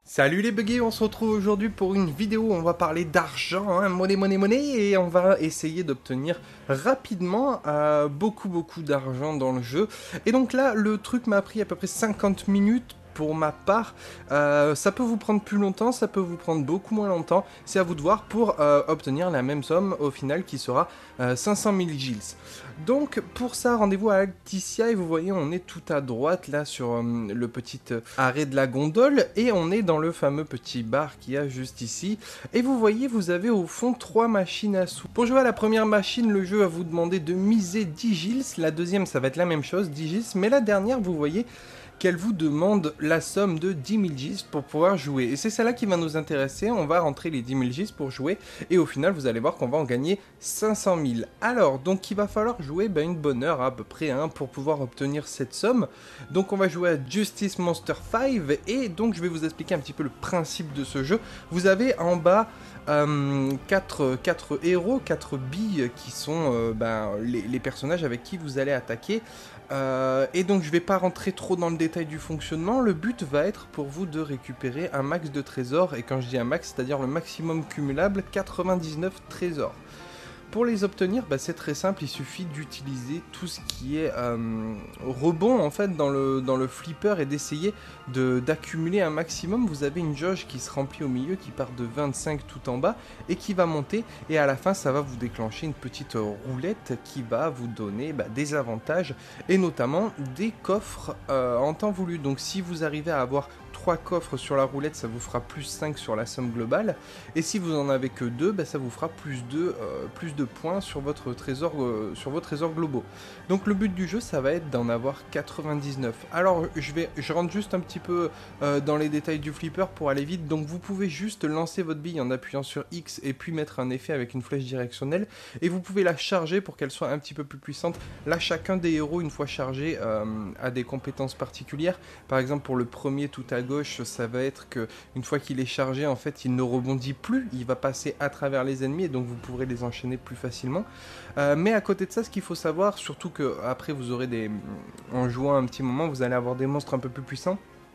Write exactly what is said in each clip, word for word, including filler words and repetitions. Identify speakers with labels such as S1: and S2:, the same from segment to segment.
S1: Salut les buggés, on se retrouve aujourd'hui pour une vidéo où on va parler d'argent, hein, monnaie, monnaie, monnaie, et on va essayer d'obtenir rapidement euh, beaucoup, beaucoup d'argent dans le jeu. Et donc là, le truc m'a pris à peu près cinquante minutes pour ma part. Euh, ça peut vous prendre plus longtemps, ça peut vous prendre beaucoup moins longtemps, c'est à vous de voir pour euh, obtenir la même somme au final qui sera euh, cinq cent mille gills. Donc pour ça, rendez-vous à Altissia et vous voyez, on est tout à droite là sur euh, le petit euh, arrêt de la gondole et on est dans le fameux petit bar qu'il y a juste ici. Et vous voyez, vous avez au fond trois machines à sous. Pour jouer à la première machine, le jeu va vous demander de miser dix gills. La deuxième, ça va être la même chose, dix gills. Mais la dernière, vous voyez qu'elle vous demande la somme de dix mille gills pour pouvoir jouer. Et c'est celle-là qui va nous intéresser, on va rentrer les dix mille gills pour jouer, et au final vous allez voir qu'on va en gagner cinq cent mille. Alors, donc il va falloir jouer ben, une bonne heure à peu près hein, pour pouvoir obtenir cette somme. Donc on va jouer à Justice Monster cinq, et donc je vais vous expliquer un petit peu le principe de ce jeu. Vous avez en bas euh, quatre, quatre héros, quatre billes qui sont euh, ben, les, les personnages avec qui vous allez attaquer. Euh, et donc je vais pas rentrer trop dans le détail du fonctionnement, le but va être pour vous de récupérer un max de trésors, et quand je dis un max, c'est-à-dire le maximum cumulable, quatre-vingt-dix-neuf trésors. Pour les obtenir, bah, c'est très simple, il suffit d'utiliser tout ce qui est euh, rebond en fait dans le, dans le flipper et d'essayer de, d'accumuler un maximum. Vous avez une jauge qui se remplit au milieu, qui part de vingt-cinq tout en bas et qui va monter, et à la fin ça va vous déclencher une petite roulette qui va vous donner bah, des avantages et notamment des coffres euh, en temps voulu. Donc si vous arrivez à avoir trois coffres sur la roulette, ça vous fera plus cinq sur la somme globale, et si vous en avez que deux, bah, ça vous fera plus deux, euh, plus de points sur votre trésor, euh, sur vos trésors globaux. Donc le but du jeu, ça va être d'en avoir quatre-vingt-dix-neuf. Alors je vais, je rentre juste un petit peu euh, dans les détails du flipper pour aller vite. Donc vous pouvez juste lancer votre bille en appuyant sur X et puis mettre un effet avec une flèche directionnelle, et vous pouvez la charger pour qu'elle soit un petit peu plus puissante. Là, chacun des héros, une fois chargé, euh, a des compétences particulières. Par exemple, pour le premier tout à gauche, ça va être que une fois qu'il est chargé, en fait, il ne rebondit plus, il va passer à travers les ennemis, et donc vous pourrez les enchaîner plus facilement. Euh, mais à côté de ça, ce qu'il faut savoir, surtout que après vous aurez des, en jouant un petit moment, vous allez avoir des monstres un peu plus puissants,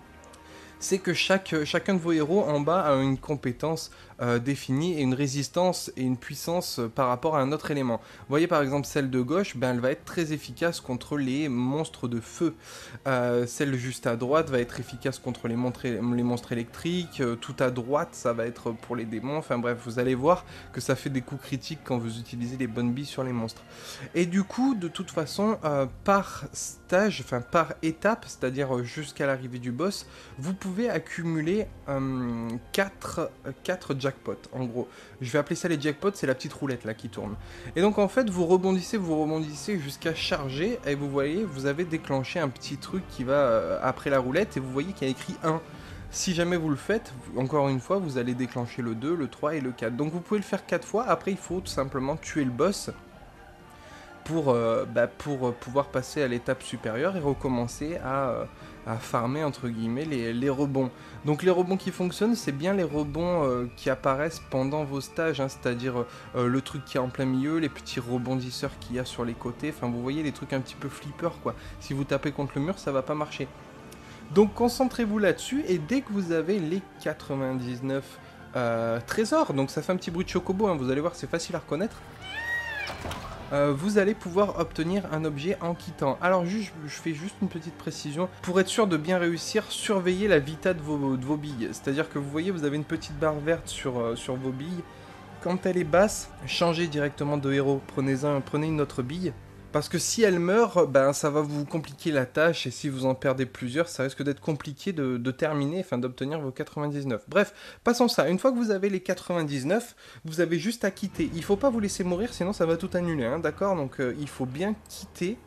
S1: c'est que chaque, chacun de vos héros en bas a une compétence euh, définie et une résistance et une puissance euh, par rapport à un autre élément. Vous voyez par exemple celle de gauche, ben, elle va être très efficace contre les monstres de feu. Euh, celle juste à droite va être efficace contre les, monstres, les monstres électriques. Euh, tout à droite, ça va être pour les démons. Enfin bref, vous allez voir que ça fait des coups critiques quand vous utilisez les bonnes billes sur les monstres. Et du coup, de toute façon, euh, par stage, enfin par étape, c'est-à-dire jusqu'à l'arrivée du boss, vous pouvez accumuler euh, quatre, quatre jackpots, en gros. Je vais appeler ça les jackpots, c'est la petite roulette là qui tourne. Et donc en fait, vous rebondissez, vous rebondissez jusqu'à charger, et vous voyez, vous avez déclenché un petit truc qui va euh, après la roulette, et vous voyez qu'il y a écrit un. Si jamais vous le faites, encore une fois, vous allez déclencher le deux, le trois et le quatre. Donc vous pouvez le faire quatre fois, après il faut tout simplement tuer le boss pour, euh, bah, pour pouvoir passer à l'étape supérieure et recommencer à, euh, à farmer entre guillemets les, les rebonds. Donc les rebonds qui fonctionnent, c'est bien les rebonds euh, qui apparaissent pendant vos stages, hein, c'est-à-dire euh, le truc qui est en plein milieu, les petits rebondisseurs qu'il y a sur les côtés, enfin vous voyez les trucs un petit peu flipper quoi. Si vous tapez contre le mur, ça va pas marcher. Donc concentrez-vous là-dessus, et dès que vous avez les quatre-vingt-dix-neuf euh, trésors, donc ça fait un petit bruit de chocobo, hein, vous allez voir, c'est facile à reconnaître. Euh, vous allez pouvoir obtenir un objet en quittant. Alors juste, je fais juste une petite précision. Pour être sûr de bien réussir, surveillez la vita de vos, de vos billes. C'est-à-dire que vous voyez, vous avez une petite barre verte sur, euh, sur vos billes. Quand elle est basse, changez directement de héros. Prenez-en, prenez une autre bille. Parce que si elle meurt, ben, ça va vous compliquer la tâche, et si vous en perdez plusieurs, ça risque d'être compliqué de, de terminer, enfin d'obtenir vos quatre-vingt-dix-neuf. Bref, passons ça. Une fois que vous avez les quatre-vingt-dix-neuf, vous avez juste à quitter. Il ne faut pas vous laisser mourir, sinon ça va tout annuler, hein, d'accord? Donc euh, il faut bien quitter.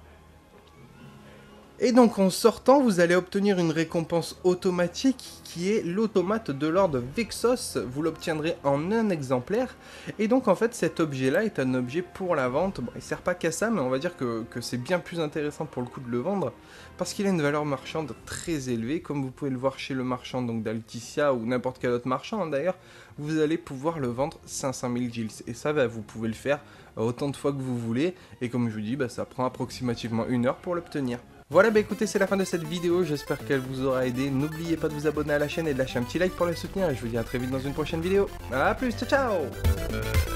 S1: Et donc en sortant, vous allez obtenir une récompense automatique qui est l'automate de Lord Vexos. Vous l'obtiendrez en un exemplaire. Et donc en fait cet objet-là est un objet pour la vente. Bon, il ne sert pas qu'à ça, mais on va dire que, que c'est bien plus intéressant pour le coup de le vendre, parce qu'il a une valeur marchande très élevée. Comme vous pouvez le voir chez le marchand donc d'Altissia ou n'importe quel autre marchand d'ailleurs, vous allez pouvoir le vendre cinq cent mille gills. Et ça, bah, vous pouvez le faire autant de fois que vous voulez. Et comme je vous dis, bah, ça prend approximativement une heure pour l'obtenir. Voilà, bah écoutez, c'est la fin de cette vidéo, j'espère qu'elle vous aura aidé. N'oubliez pas de vous abonner à la chaîne et de lâcher un petit like pour la soutenir, et je vous dis à très vite dans une prochaine vidéo. A plus, ciao ciao.